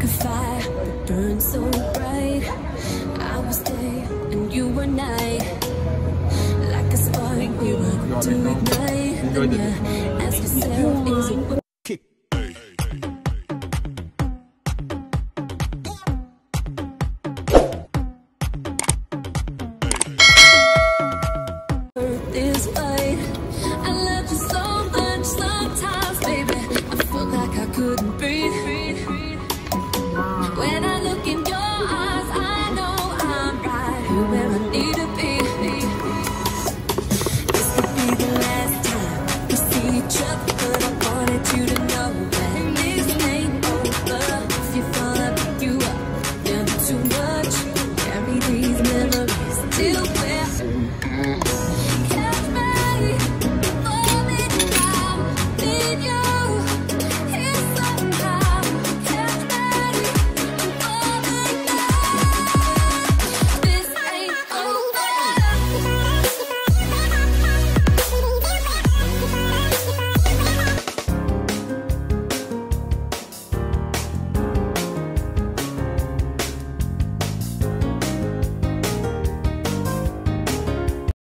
fire that burned so bright. I was day and you were night. Like a spark we were to ignite. Then you ask yourself, is it worth this fight? I love you so much sometimes, baby. I felt like I couldn't breathe.